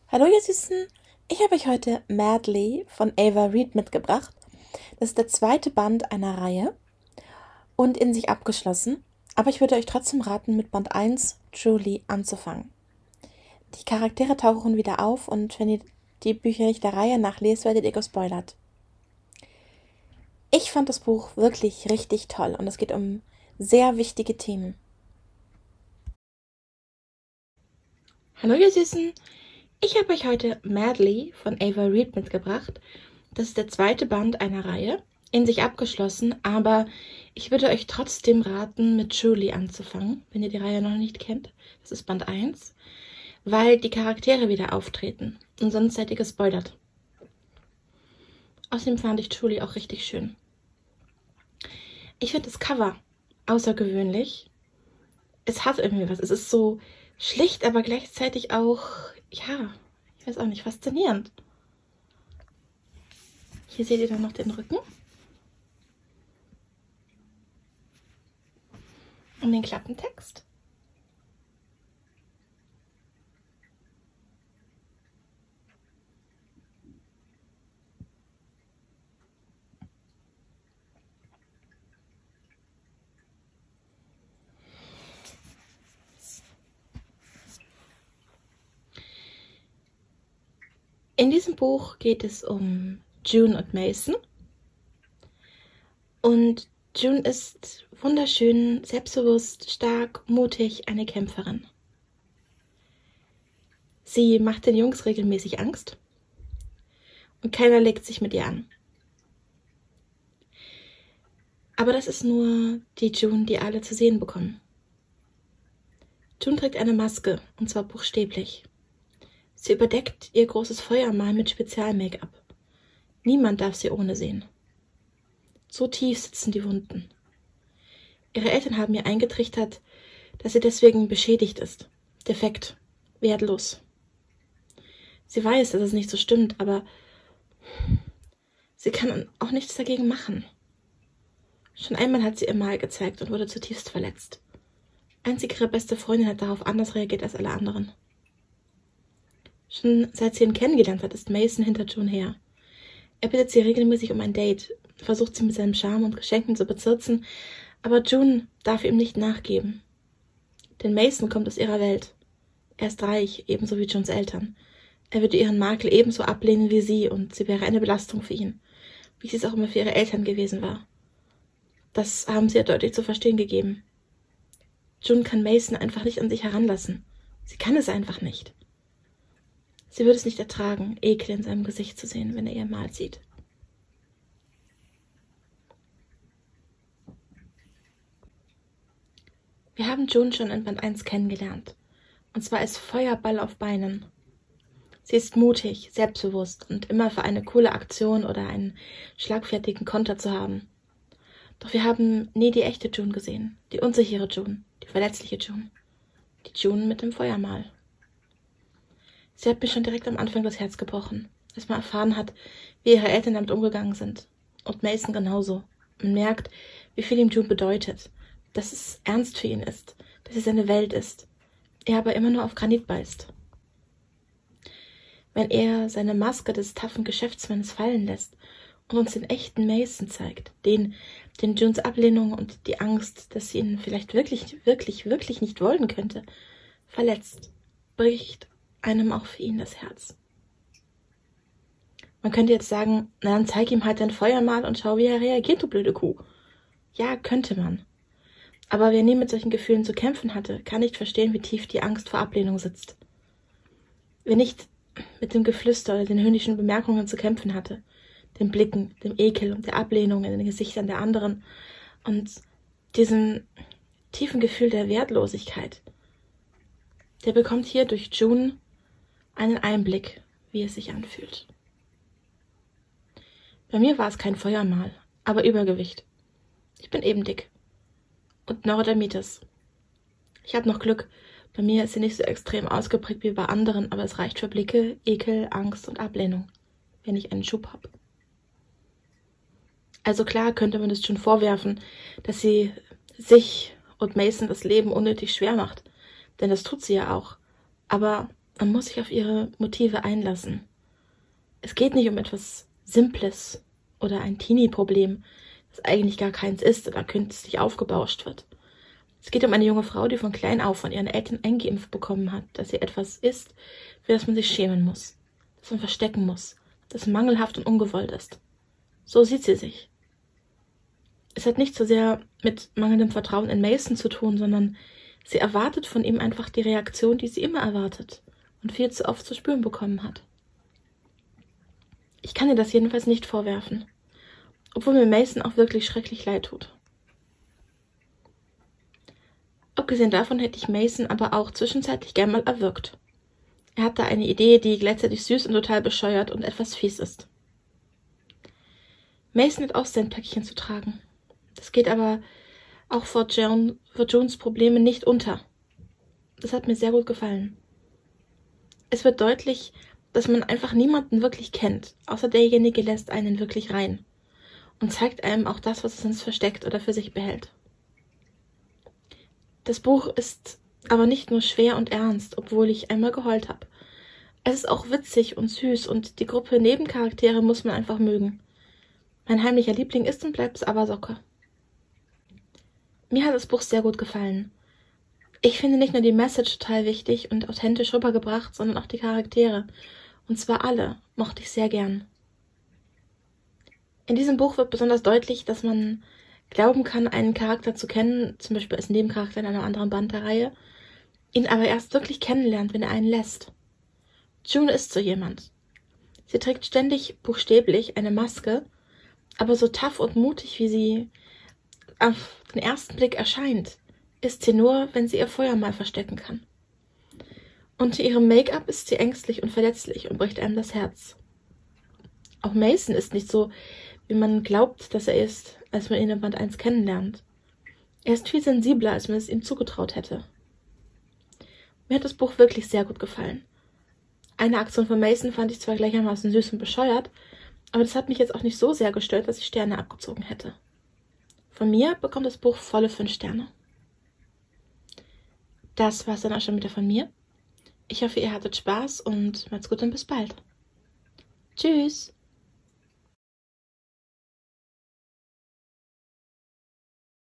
Hallo ihr Süßen, ich habe euch heute Madly von Ava Reed mitgebracht. Das ist der zweite Band einer Reihe und in sich abgeschlossen, aber ich würde euch trotzdem raten, mit Band 1 Truly anzufangen. Die Charaktere tauchen wieder auf und wenn ihr die Bücher nicht der Reihe nachlest, werdet ihr gespoilert. Ich fand das Buch wirklich richtig toll und es geht um sehr wichtige Themen. Hallo ihr Süßen, ich habe euch heute Madly von Ava Reed mitgebracht. Das ist der zweite Band einer Reihe, in sich abgeschlossen, aber ich würde euch trotzdem raten, mit Truly anzufangen, wenn ihr die Reihe noch nicht kennt. Das ist Band 1, weil die Charaktere wieder auftreten und sonst seid ihr gespoilert. Außerdem fand ich Truly auch richtig schön. Ich finde das Cover außergewöhnlich. Es hat irgendwie was. Es ist so schlicht, aber gleichzeitig auch, ja, ich weiß auch nicht, faszinierend. Hier seht ihr dann noch den Rücken. Und den Klappentext. In diesem Buch geht es um June und Mason. Und June ist wunderschön, selbstbewusst, stark, mutig, eine Kämpferin. Sie macht den Jungs regelmäßig Angst und keiner legt sich mit ihr an. Aber das ist nur die June, die alle zu sehen bekommen. June trägt eine Maske, und zwar buchstäblich. Sie überdeckt ihr großes Feuermal mit Spezial-Make-up. Niemand darf sie ohne sehen. So tief sitzen die Wunden. Ihre Eltern haben ihr eingetrichtert, dass sie deswegen beschädigt ist, defekt, wertlos. Sie weiß, dass es nicht so stimmt, aber sie kann auch nichts dagegen machen. Schon einmal hat sie ihr Mal gezeigt und wurde zutiefst verletzt. Einzig ihre beste Freundin hat darauf anders reagiert als alle anderen. Schon seit sie ihn kennengelernt hat, ist Mason hinter June her. Er bittet sie regelmäßig um ein Date, versucht sie mit seinem Charme und Geschenken zu bezirzen, aber June darf ihm nicht nachgeben. Denn Mason kommt aus ihrer Welt. Er ist reich, ebenso wie Junes Eltern. Er würde ihren Makel ebenso ablehnen wie sie und sie wäre eine Belastung für ihn, wie sie es auch immer für ihre Eltern gewesen war. Das haben sie ihr deutlich zu verstehen gegeben. June kann Mason einfach nicht an sich heranlassen. Sie kann es einfach nicht. Sie würde es nicht ertragen, Ekel in seinem Gesicht zu sehen, wenn er ihr Mal sieht. Wir haben June schon in Band 1 kennengelernt, und zwar als Feuerball auf Beinen. Sie ist mutig, selbstbewusst und immer für eine coole Aktion oder einen schlagfertigen Konter zu haben. Doch wir haben nie die echte June gesehen, die unsichere June, die verletzliche June, die June mit dem Feuermal. Sie hat mir schon direkt am Anfang das Herz gebrochen, als man erfahren hat, wie ihre Eltern damit umgegangen sind. Und Mason genauso. Man merkt, wie viel ihm June bedeutet, dass es ernst für ihn ist, dass sie seine Welt ist. Er aber immer nur auf Granit beißt. Wenn er seine Maske des taffen Geschäftsmannes fallen lässt und uns den echten Mason zeigt, den Junes Ablehnung und die Angst, dass sie ihn vielleicht wirklich nicht wollen könnte, verletzt, bricht einem auch für ihn das Herz. Man könnte jetzt sagen, na dann zeig ihm halt dein Feuermal und schau, wie er reagiert, du blöde Kuh. Ja, könnte man. Aber wer nie mit solchen Gefühlen zu kämpfen hatte, kann nicht verstehen, wie tief die Angst vor Ablehnung sitzt. Wer nicht mit dem Geflüster oder den höhnischen Bemerkungen zu kämpfen hatte, den Blicken, dem Ekel und der Ablehnung in den Gesichtern der anderen und diesem tiefen Gefühl der Wertlosigkeit, der bekommt hier durch June einen Einblick, wie es sich anfühlt. Bei mir war es kein Feuermal, aber Übergewicht. Ich bin eben dick. Und Neurodermitis. Ich habe noch Glück. Bei mir ist sie nicht so extrem ausgeprägt wie bei anderen, aber es reicht für Blicke, Ekel, Angst und Ablehnung, wenn ich einen Schub habe. Also klar könnte man es schon vorwerfen, dass sie sich und Mason das Leben unnötig schwer macht. Denn das tut sie ja auch. Aber Man muss sich auf ihre Motive einlassen. Es geht nicht um etwas Simples oder ein Teenie-Problem, das eigentlich gar keins ist oder künstlich aufgebauscht wird. Es geht um eine junge Frau, die von klein auf von ihren Eltern eingeimpft bekommen hat, dass sie etwas ist, für das man sich schämen muss, das man verstecken muss, das mangelhaft und ungewollt ist. So sieht sie sich. Es hat nicht so sehr mit mangelndem Vertrauen in Mason zu tun, sondern sie erwartet von ihm einfach die Reaktion, die sie immer erwartet und viel zu oft zu spüren bekommen hat. Ich kann ihr das jedenfalls nicht vorwerfen, obwohl mir Mason auch wirklich schrecklich leid tut. Abgesehen davon hätte ich Mason aber auch zwischenzeitlich gern mal erwürgt. Er hat da eine Idee, die gleichzeitig süß und total bescheuert und etwas fies ist. Mason hat auch sein Päckchen zu tragen. Das geht aber auch vor Junes Probleme nicht unter. Das hat mir sehr gut gefallen. Es wird deutlich, dass man einfach niemanden wirklich kennt, außer derjenige lässt einen wirklich rein und zeigt einem auch das, was es sonst versteckt oder für sich behält. Das Buch ist aber nicht nur schwer und ernst, obwohl ich einmal geheult habe. Es ist auch witzig und süß und die Gruppe Nebencharaktere muss man einfach mögen. Mein heimlicher Liebling ist und bleibt Abersocke. Mir hat das Buch sehr gut gefallen. Ich finde nicht nur die Message total wichtig und authentisch rübergebracht, sondern auch die Charaktere. Und zwar alle mochte ich sehr gern. In diesem Buch wird besonders deutlich, dass man glauben kann, einen Charakter zu kennen, zum Beispiel als Nebencharakter in einer anderen Band der Reihe, ihn aber erst wirklich kennenlernt, wenn er einen lässt. June ist so jemand. Sie trägt ständig buchstäblich eine Maske, aber so tough und mutig, wie sie auf den ersten Blick erscheint, ist sie nur, wenn sie ihr Feuer mal verstecken kann. Unter ihrem Make-up ist sie ängstlich und verletzlich und bricht einem das Herz. Auch Mason ist nicht so, wie man glaubt, dass er ist, als man ihn in Band 1 kennenlernt. Er ist viel sensibler, als man es ihm zugetraut hätte. Mir hat das Buch wirklich sehr gut gefallen. Eine Aktion von Mason fand ich zwar gleichermaßen süß und bescheuert, aber das hat mich jetzt auch nicht so sehr gestört, dass ich Sterne abgezogen hätte. Von mir bekommt das Buch volle 5 Sterne. Das war's dann auch schon wieder von mir. Ich hoffe, ihr hattet Spaß und macht's gut und bis bald. Tschüss!